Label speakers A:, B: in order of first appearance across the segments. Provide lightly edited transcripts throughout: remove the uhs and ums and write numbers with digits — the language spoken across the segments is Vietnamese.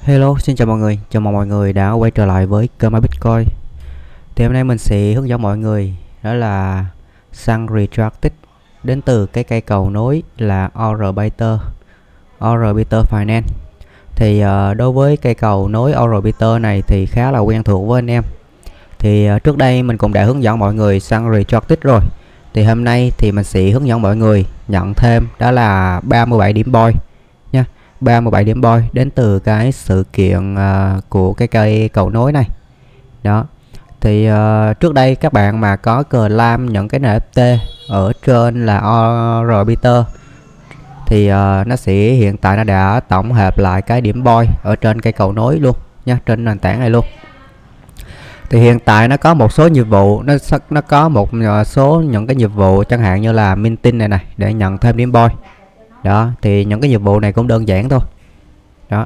A: Hello, xin chào mọi người, chào mừng mọi người đã quay trở lại với kênh Bitcoin. Thì hôm nay mình sẽ hướng dẫn mọi người đó là săn retracted đến từ cái cây cầu nối là Orbiter Finance. Thì đối với cây cầu nối Orbiter này thì khá là quen thuộc với anh em. Thì trước đây mình cũng đã hướng dẫn mọi người săn retracted rồi. Thì hôm nay thì mình sẽ hướng dẫn mọi người nhận thêm đó là 37 điểm boy nha. 37 điểm boy đến từ cái sự kiện của cái cây cầu nối này. Đó. Thì trước đây các bạn mà có claim những cái NFT ở trên là Orbiter thì nó sẽ hiện tại nó đã tổng hợp lại cái điểm boy ở trên cây cầu nối luôn nha, trên nền tảng này luôn. Thì hiện tại nó có một số nhiệm vụ, nó có một số những cái nhiệm vụ chẳng hạn như là minting này để nhận thêm điểm boy. Đó, thì những cái nhiệm vụ này cũng đơn giản thôi. Đó.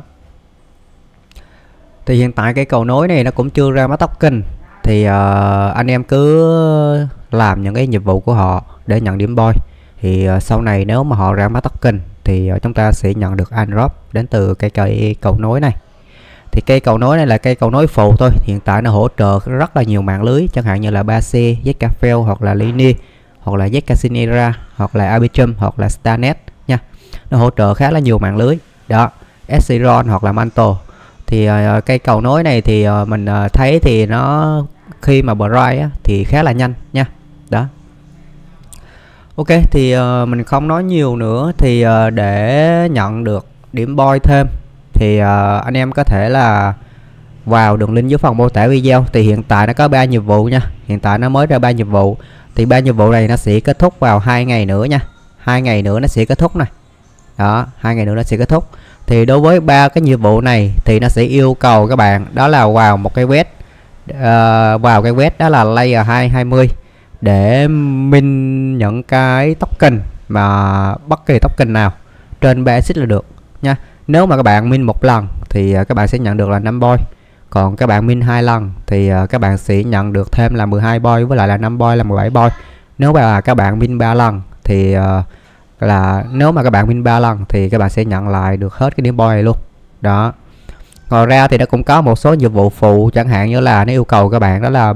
A: Thì hiện tại cái cầu nối này nó cũng chưa ra mắt token. Thì anh em cứ làm những cái nhiệm vụ của họ để nhận điểm boy. Thì sau này nếu mà họ ra mắt token thì chúng ta sẽ nhận được airdrop đến từ cái cây cầu nối này. Thì cây cầu nối này là cây cầu nối phụ thôi. Hiện tại nó hỗ trợ rất là nhiều mạng lưới, chẳng hạn như là Base, Zcash hoặc là Lini, hoặc là Zcasinera, hoặc là Arbitrum, hoặc là Starnet nha. Nó hỗ trợ khá là nhiều mạng lưới. Đó, Epsilon hoặc là Mantle. Thì cây cầu nối này thì mình thấy thì nó khi mà bright á, thì khá là nhanh nha. Đó. Ok, thì mình không nói nhiều nữa. Thì để nhận được điểm boy thêm thì anh em có thể là vào đường link dưới phần mô tả video. Thì hiện tại nó có 3 nhiệm vụ nha. Hiện tại nó mới ra 3 nhiệm vụ. Thì 3 nhiệm vụ này nó sẽ kết thúc vào 2 ngày nữa nha. 2 ngày nữa nó sẽ kết thúc này. Đó, 2 ngày nữa nó sẽ kết thúc. Thì đối với 3 cái nhiệm vụ này thì nó sẽ yêu cầu các bạn đó là vào một cái web vào cái web đó là layer 220 để min những cái token mà bất kỳ token nào trên basic là được nha. Nếu mà các bạn min một lần thì các bạn sẽ nhận được là 5 boy. Còn các bạn min 2 lần thì các bạn sẽ nhận được thêm là 12 boy, với lại là 5 boy là 17 boy. Nếu mà các bạn min 3 lần thì nếu mà các bạn min 3 lần thì các bạn sẽ nhận lại được hết cái điểm boy này luôn. Đó. Ngoài ra thì nó cũng có một số nhiệm vụ phụ, chẳng hạn như là nó yêu cầu các bạn đó là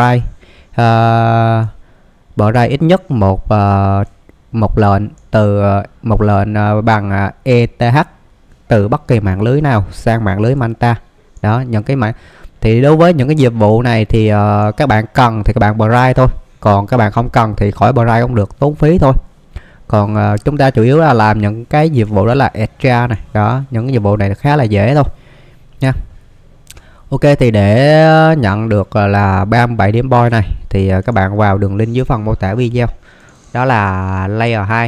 A: bright ít nhất một lệnh bằng ETH từ bất kỳ mạng lưới nào sang mạng lưới Manta. Đó, những cái mạng thì đối với những cái nhiệm vụ này thì các bạn cần thì các bạn bright thôi, còn các bạn không cần thì khỏi bright cũng được, tốn phí thôi. Còn chúng ta chủ yếu là làm những cái nhiệm vụ đó là extra này. Đó, những cái nhiệm vụ này khá là dễ thôi nha. Ok, thì để nhận được là 37 điểm boy này thì các bạn vào đường link dưới phần mô tả video. Đó là layer 2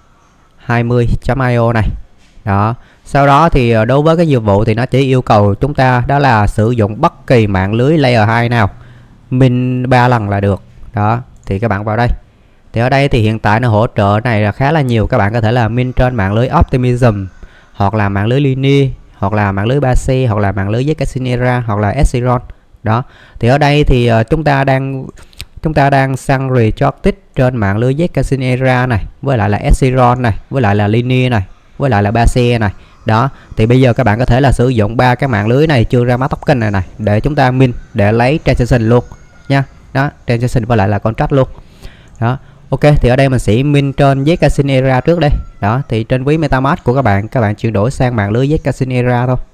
A: 20.io này. Đó. Sau đó thì đối với cái nhiệm vụ thì nó chỉ yêu cầu chúng ta đó là sử dụng bất kỳ mạng lưới layer 2 nào, min 3 lần là được. Đó, thì các bạn vào đây. Thì ở đây thì hiện tại nó hỗ trợ này là khá là nhiều. Các bạn có thể là min trên mạng lưới Optimism, hoặc là mạng lưới Lini, hoặc là mạng lưới Base, hoặc là mạng lưới Zcasinera, hoặc là Epsilon. Đó. Thì ở đây thì chúng ta đang săn retracted trên mạng lưới Zcasinera này, với lại là Epsilon này, với lại là Lini này, với lại là Base này. Đó, thì bây giờ các bạn có thể là sử dụng 3 cái mạng lưới này chưa ra mắt token này để chúng ta min để lấy transaction luôn nha. Đó, transaction với lại là contract luôn. Đó. Ok, thì ở đây mình sẽ min trên Zcasinera trước đây. Đó, thì trên ví MetaMask của các bạn chuyển đổi sang mạng lưới Zcasinera thôi.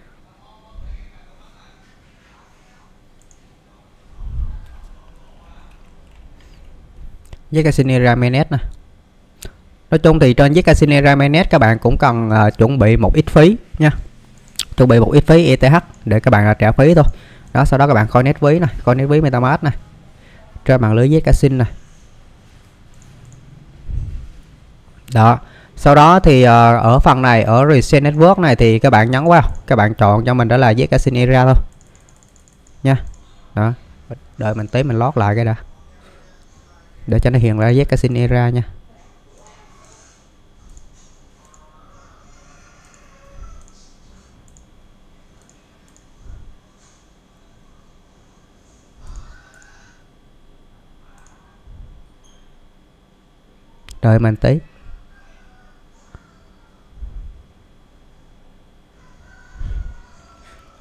A: Zcasinera mainnet nè. Nói chung thì trên Zcasinera mainnet các bạn cũng cần chuẩn bị một ít phí nha. Chuẩn bị một ít phí ETH để các bạn trả phí thôi. Đó, sau đó các bạn connect ví này, connect ví MetaMask này trên mạng lưới Zcasin này. Đó. Sau đó thì ở phần này, ở Reset Network này thì các bạn nhấn vào, các bạn chọn cho mình đó là Zcasinera thôi nha. Đó. Đợi mình tí mình lót lại cái đã, để cho nó hiện ra Zcasinera nha. Đợi mình tí.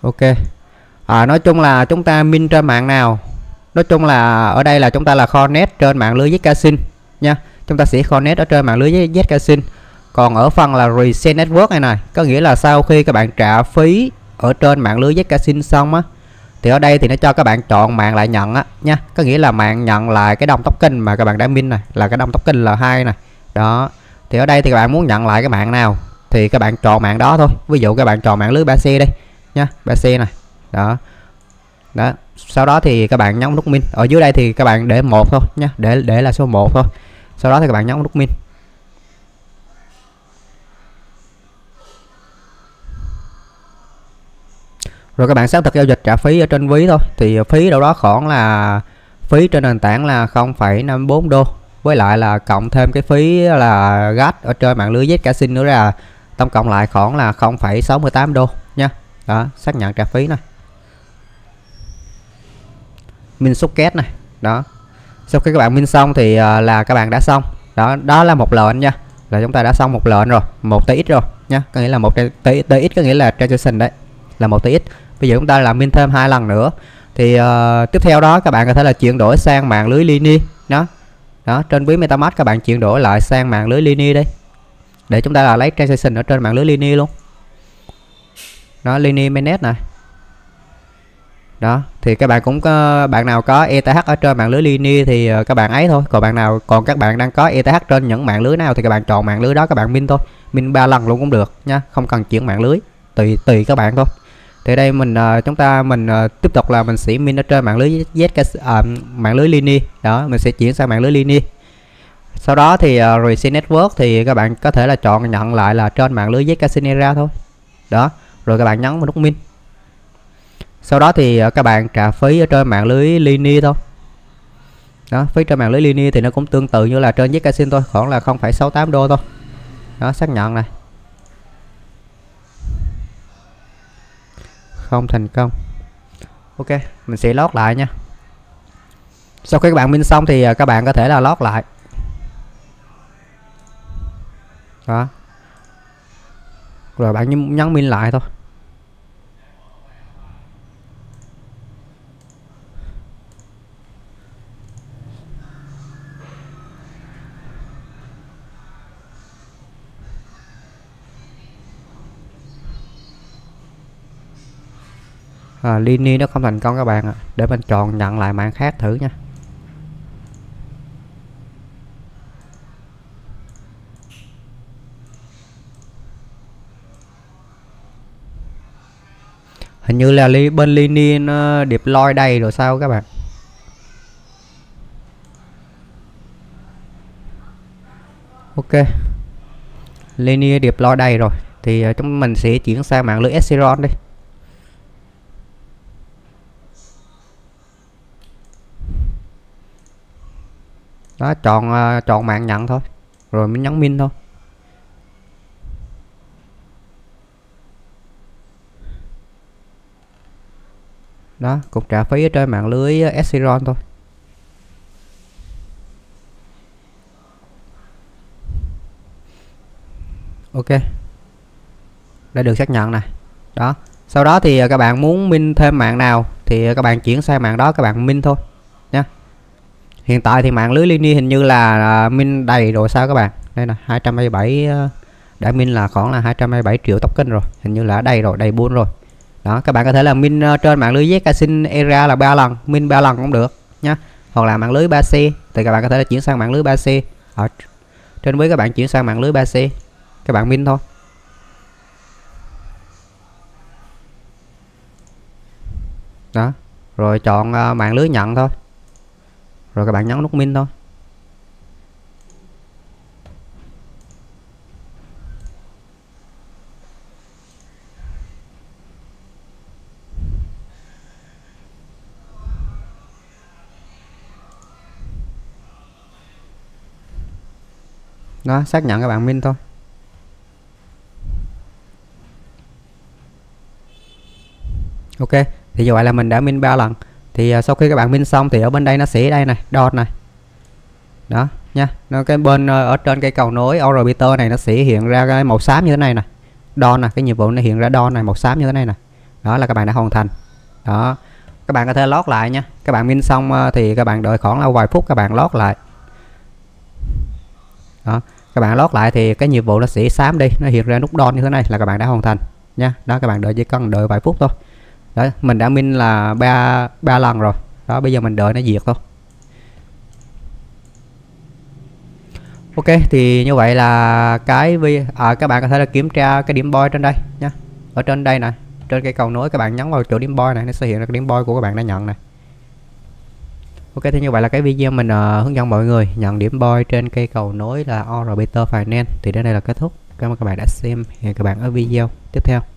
A: Ok. Nói chung là chúng ta min trên mạng nào, nói chung là ở đây là chúng ta là connect trên mạng lưới Zcash nha, chúng ta sẽ connect ở trên mạng lưới Zcash. Còn ở phần là reset network này này, có nghĩa là sau khi các bạn trả phí ở trên mạng lưới Zcash xong á, thì ở đây thì nó cho các bạn chọn mạng lại nhận á nha, có nghĩa là mạng nhận lại cái đồng token mà các bạn đã min này, là cái đồng token là 2 này. Đó, thì ở đây thì các bạn muốn nhận lại cái mạng nào thì các bạn chọn mạng đó thôi. Ví dụ các bạn chọn mạng lưới 3C đây nha, 3C này. Đó. Đó, sau đó thì các bạn nhấn nút min. Ở dưới đây thì các bạn để 1 thôi nha, để là số 1 thôi. Sau đó thì các bạn nhấn nút min. Rồi các bạn xác thực giao dịch trả phí ở trên ví thôi. Thì phí đâu đó khoảng là phí trên nền tảng là 0,54 đô. Với lại là cộng thêm cái phí là gas ở trên mạng lưới Zcash nữa ra, tổng cộng lại khoảng là 0,68 đô nha. Đó, xác nhận trả phí này. Min socket này. Đó. Sau khi các bạn min xong thì là các bạn đã xong. Đó, đó là một lệnh nha. Là chúng ta đã xong một lệnh rồi, 1 TX rồi nha. Có nghĩa là 1 TX có nghĩa là transaction đấy. Là 1 TX. Bây giờ chúng ta làm min thêm 2 lần nữa. Thì tiếp theo đó các bạn có thể là chuyển đổi sang mạng lưới linear. Đó. Đó, trên ví MetaMask các bạn chuyển đổi lại sang mạng lưới linear đây. Để chúng ta là lấy transaction ở trên mạng lưới linear luôn. Đó, linear mainnet này. Đó, thì các bạn cũng có, bạn nào có ETH ở trên mạng lưới linear thì các bạn ấy thôi. Còn các bạn đang có ETH trên những mạng lưới nào thì các bạn chọn mạng lưới đó các bạn min thôi. Min 3 lần luôn cũng được nha, không cần chuyển mạng lưới. Tùy các bạn thôi. Thì đây mình tiếp tục là mình sẽ min ở trên mạng lưới mạng lưới linear. Đó, mình sẽ chuyển sang mạng lưới linear. Sau đó thì reset network thì các bạn có thể là chọn nhận lại là trên mạng lưới Zcash thôi. Đó, rồi các bạn nhấn vào nút min. Sau đó thì các bạn trả phí ở trên mạng lưới linear thôi. Đó, phí trên mạng lưới linear thì nó cũng tương tự như là trên Zcash thôi, khoảng là 0,68 đô thôi. Đó, xác nhận này. Không thành công. Ok, mình sẽ lót lại nha. Sau khi các bạn min xong thì các bạn có thể là lót lại. Đó. Rồi bạn nhấn min lại thôi. Linear nó không thành công các bạn ạ. Để mình chọn nhận lại mạng khác thử nha. Hình như là bên linear nó deploy đây rồi sao các bạn. Ok, linear deploy đây rồi. Thì chúng mình sẽ chuyển sang mạng lưới Epsilon đi. Đó, chọn mạng nhận thôi. Rồi mình nhấn min thôi. Đó, cũng trả phí ở trên mạng lưới Epsilon thôi. Ok, đã được xác nhận này. Đó, sau đó thì các bạn muốn min thêm mạng nào thì các bạn chuyển sang mạng đó các bạn min thôi nha. Hiện tại thì mạng lưới linear hình như là min đầy rồi sao các bạn. Đây là 227 đã min là khoảng là 227 triệu token rồi, hình như là đầy rồi, đầy buôn rồi. Đó, các bạn có thể là min trên mạng lưới Zcash era là 3 lần, min 3 lần cũng được nhá. Hoặc là mạng lưới 3C thì các bạn có thể là chuyển sang mạng lưới 3C. Ở trên ví các bạn chuyển sang mạng lưới 3C, các bạn min thôi. Đó, rồi chọn mạng lưới nhận thôi. Rồi các bạn nhấn nút min thôi. Đó, xác nhận các bạn min thôi. Ok, thì như vậy là mình đã min 3 lần. Thì sau khi các bạn min xong thì ở bên đây nó sẽ đây này, dot này. Đó nha, nó cái bên ở trên cây cầu nối orbiter này nó sẽ hiện ra cái màu xám như thế này nè. Dot nè, cái nhiệm vụ nó hiện ra dot này màu xám như thế này nè. Đó là các bạn đã hoàn thành. Đó, các bạn có thể lót lại nha. Các bạn min xong thì các bạn đợi khoảng vài phút các bạn lót lại. Đó, các bạn lót lại thì cái nhiệm vụ nó sẽ xám đi, nó hiện ra nút đon như thế này là các bạn đã hoàn thành nha. Đó, các bạn đợi, chỉ cần đợi vài phút thôi. Đó, mình đã min là ba lần rồi. Đó, bây giờ mình đợi nó diệt thôi. Ok, thì như vậy là các bạn có thể là kiểm tra cái điểm boy trên đây nha. Ở trên đây nè, trên cái cầu nối các bạn nhấn vào chỗ điểm boy này, nó sẽ hiện ra cái điểm boy của các bạn đã nhận này. Ok, thì như vậy là cái video mình hướng dẫn mọi người nhận điểm boy trên cây cầu nối là Orbiter Finance thì đến đây là kết thúc. Cảm ơn các bạn đã xem. Hẹn các bạn ở video tiếp theo.